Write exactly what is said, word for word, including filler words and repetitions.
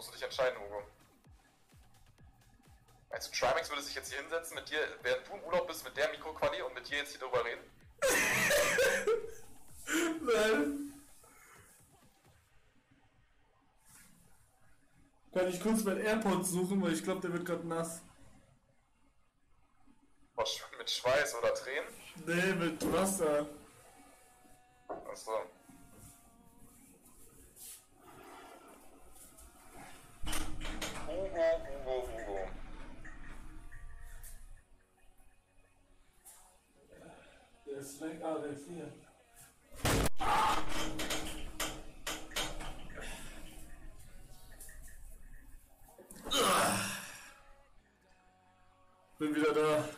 musst du dich entscheiden, Hugo. Meinst du, Trimax würde sich jetzt hier hinsetzen mit dir, während du im Urlaub bist, mit der Mikroquali und mit dir jetzt hier drüber reden? Nein. Kann ich kurz meinen AirPods suchen, weil ich glaube, der wird gerade nass. Was, mit Schweiß oder Tränen? Nee, mit Wasser. Achso. Hugo, Hugo, Hugo. Der ist weg, ah, der ist hier. Bin wieder da.